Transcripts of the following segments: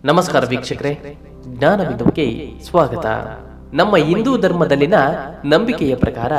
ನಮಸ್ಕಾರ ವೀಕ್ಷಕರೇ, ಜ್ಞಾನ ಬಿಂದುವಿಗೆ ಸ್ವಾಗತ. ನಮ್ಮ ಹಿಂದೂ ಧರ್ಮದಲ್ಲಿನ ನಂಬಿಕೆಯ ಪ್ರಕಾರ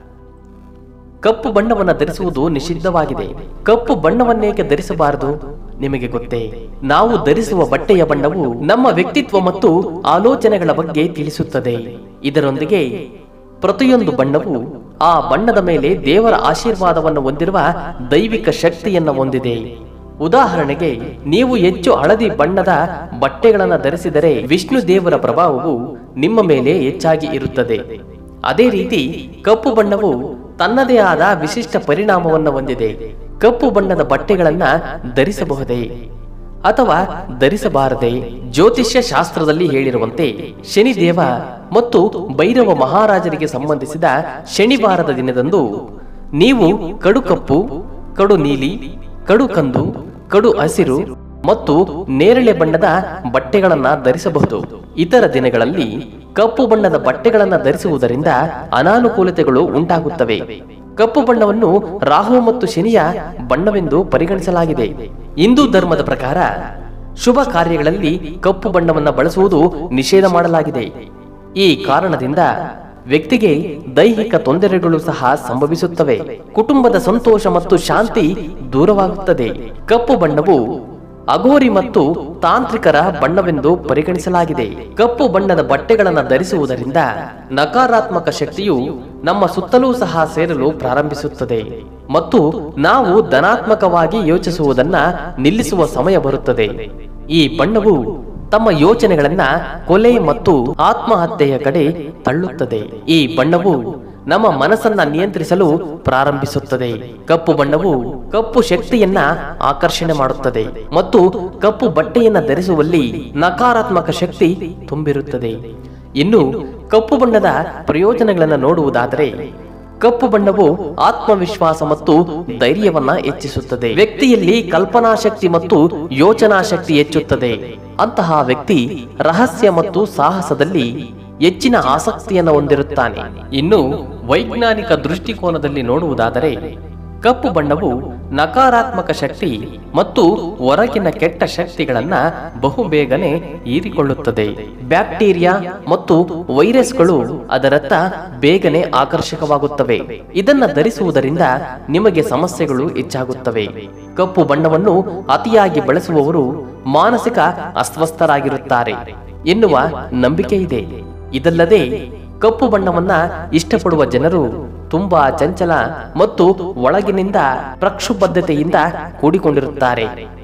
ಕಪ್ಪು ಬಣ್ಣವನ್ನು ಧರಿಸುವುದು ನಿಷಿದ್ಧವಾಗಿದೆ. ಕಪ್ಪು ಬಣ್ಣವನ್ನೇಕೆ ಧರಿಸಬಾರದು ನಿಮಗೆ ಗೊತ್ತೇ? ನಾವು ಧರಿಸುವ ಬಟ್ಟೆಯ ಬಣ್ಣವು ನಮ್ಮ ವ್ಯಕ್ತಿತ್ವ ಮತ್ತು ಆಲೋಚನೆಗಳ ಬಗ್ಗೆ ತಿಳಿಸುತ್ತದೆ. ಇದರೊಂದಿಗೆ ಪ್ರತಿಯೊಂದು ಬಣ್ಣವು ಆ ಬಣ್ಣದ ಮೇಲೆ ದೇವರ ಆಶೀರ್ವಾದವನ್ನು ಹೊಂದಿರುವ ದೈವಿಕ ಶಕ್ತಿಯನ್ನು ಹೊಂದಿದೆ. ಉದಾಹರಣೆಗೆ, ನೀವು ಹೆಚ್ಚು ಹಳದಿ ಬಣ್ಣದ ಬಟ್ಟೆಗಳನ್ನು ಧರಿಸಿದರೆ ವಿಷ್ಣು ದೇವರ ಪ್ರಭಾವವು ನಿಮ್ಮ ಮೇಲೆ ಹೆಚ್ಚಾಗಿ ಇರುತ್ತದೆ. ಅದೇ ರೀತಿ ಕಪ್ಪು ಬಣ್ಣವು ತನ್ನದೇ ಆದ ವಿಶಿಷ್ಟ ಪರಿಣಾಮವನ್ನು ಹೊಂದಿದೆ. ಕಪ್ಪು ಬಣ್ಣದ ಬಟ್ಟೆಗಳನ್ನ ಧರಿಸಬಹುದೇ ಅಥವಾ ಧರಿಸಬಾರದೆ? ಜ್ಯೋತಿಷ್ಯ ಶಾಸ್ತ್ರದಲ್ಲಿ ಹೇಳಿರುವಂತೆ ಶನಿದೇವ ಮತ್ತು ಭೈರವ ಮಹಾರಾಜರಿಗೆ ಸಂಬಂಧಿಸಿದ ಶನಿವಾರದ ದಿನದಂದು ನೀವು ಕಡು ಕಪ್ಪು, ಕಡು ನೀಲಿ, ಕಡು ಕಂದು, ಕಡು ಹಸಿರು ಮತ್ತು ನೇರಳೆ ಬಣ್ಣದ ಬಟ್ಟೆಗಳನ್ನ ಧರಿಸಬಹುದು. ಇತರ ದಿನಗಳಲ್ಲಿ ಕಪ್ಪು ಬಣ್ಣದ ಬಟ್ಟೆಗಳನ್ನ ಧರಿಸುವುದರಿಂದ ಅನಾನುಕೂಲತೆಗಳು ಉಂಟಾಗುತ್ತವೆ. ಕಪ್ಪು ಬಣ್ಣವನ್ನು ರಾಹು ಮತ್ತು ಶನಿಯ ಬಣ್ಣವೆಂದು ಪರಿಗಣಿಸಲಾಗಿದೆ. ಹಿಂದೂ ಧರ್ಮದ ಪ್ರಕಾರ ಶುಭ ಕಾರ್ಯಗಳಲ್ಲಿ ಕಪ್ಪು ಬಣ್ಣವನ್ನು ಬಳಸುವುದು ನಿಷೇಧ ಮಾಡಲಾಗಿದೆ. ಈ ಕಾರಣದಿಂದ ವ್ಯಕ್ತಿಗೆ ದೈಹಿಕ ತೊಂದರೆಗಳು ಸಹ ಸಂಭವಿಸುತ್ತವೆ. ಕುಟುಂಬದ ಸಂತೋಷ ಮತ್ತು ಶಾಂತಿ ದೂರವಾಗುತ್ತದೆ. ಕಪ್ಪು ಬಣ್ಣವು ಅಘೋರಿ ಮತ್ತು ತಾಂತ್ರಿಕರ ಬಣ್ಣವೆಂದು ಪರಿಗಣಿಸಲಾಗಿದೆ. ಕಪ್ಪು ಬಣ್ಣದ ಬಟ್ಟೆಗಳನ್ನು ಧರಿಸುವುದರಿಂದ ನಕಾರಾತ್ಮಕ ಶಕ್ತಿಯು ನಮ್ಮ ಸುತ್ತಲೂ ಸಹ ಸೇರಲು ಪ್ರಾರಂಭಿಸುತ್ತದೆ ಮತ್ತು ನಾವು ಧನಾತ್ಮಕವಾಗಿ ಯೋಚಿಸುವುದನ್ನ ನಿಲ್ಲಿಸುವ ಸಮಯ ಬರುತ್ತದೆ. ಈ ಬಣ್ಣವು ತಮ್ಮ ಯೋಚನೆಗಳನ್ನ ಕೊಲೆ ಮತ್ತು ಆತ್ಮಹತ್ಯೆಯ ಕಡೆ ತಳ್ಳುತ್ತದೆ. ಈ ಬಣ್ಣವು ನಮ್ಮ ಮನಸ್ಸನ್ನ ನಿಯಂತ್ರಿಸಲು ಪ್ರಾರಂಭಿಸುತ್ತದೆ. ಕಪ್ಪು ಬಣ್ಣವು ಕಪ್ಪು ಶಕ್ತಿಯನ್ನ ಆಕರ್ಷಣೆ ಮಾಡುತ್ತದೆ ಮತ್ತು ಕಪ್ಪು ಬಟ್ಟೆಯನ್ನ ಧರಿಸುವಲ್ಲಿ ನಕಾರಾತ್ಮಕ ಶಕ್ತಿ ತುಂಬಿರುತ್ತದೆ. ಇನ್ನು ಕಪ್ಪು ಬಣ್ಣದ ಪ್ರಯೋಜನಗಳನ್ನು ನೋಡುವುದಾದರೆ, ಕಪ್ಪು ಬಣ್ಣವು ಆತ್ಮವಿಶ್ವಾಸ ಮತ್ತು ಧೈರ್ಯವನ್ನ ಹೆಚ್ಚಿಸುತ್ತದೆ. ವ್ಯಕ್ತಿಯಲ್ಲಿ ಕಲ್ಪನಾ ಶಕ್ತಿ ಮತ್ತು ಯೋಚನಾ ಶಕ್ತಿ ಹೆಚ್ಚುತ್ತದೆ. ಅಂತಹ ವ್ಯಕ್ತಿ ರಹಸ್ಯ ಮತ್ತು ಸಾಹಸದಲ್ಲಿ ಹೆಚ್ಚಿನ ಆಸಕ್ತಿಯನ್ನು ಹೊಂದಿರುತ್ತಾನೆ. ಇನ್ನು ವೈಜ್ಞಾನಿಕ ದೃಷ್ಟಿಕೋನದಲ್ಲಿ ನೋಡುವುದಾದರೆ, ಕಪ್ಪು ಬಣ್ಣವು ನಕಾರಾತ್ಮಕ ಶಕ್ತಿ ಮತ್ತು ಹೊರಗಿನ ಕೆಟ್ಟ ಶಕ್ತಿಗಳನ್ನ ಬಹುಬೇಗನೆ ಹೀರಿಕೊಳ್ಳುತ್ತದೆ. ಬ್ಯಾಕ್ಟೀರಿಯಾ ಮತ್ತು ವೈರಸ್ಗಳು ಅದರತ್ತ ಬೇಗನೆ ಆಕರ್ಷಕವಾಗುತ್ತವೆ. ಇದನ್ನ ಧರಿಸುವುದರಿಂದ ನಿಮಗೆ ಸಮಸ್ಯೆಗಳು ಹೆಚ್ಚಾಗುತ್ತವೆ. ಕಪ್ಪು ಬಣ್ಣವನ್ನು ಅತಿಯಾಗಿ ಬಳಸುವವರು ಮಾನಸಿಕ ಅಸ್ವಸ್ಥರಾಗಿರುತ್ತಾರೆ ಎನ್ನುವ ನಂಬಿಕೆ ಇದೆ. ಇದಲ್ಲದೆ ಕಪ್ಪು ಬಣ್ಣವನ್ನ ಇಷ್ಟಪಡುವ ಜನರು ತುಂಬಾ ಚಂಚಲ ಮತ್ತು ಒಳಗಿನಿಂದ ಪ್ರಕ್ಷುಬ್ಧತೆಯಿಂದ ಕೂಡಿಕೊಂಡಿರುತ್ತಾರೆ.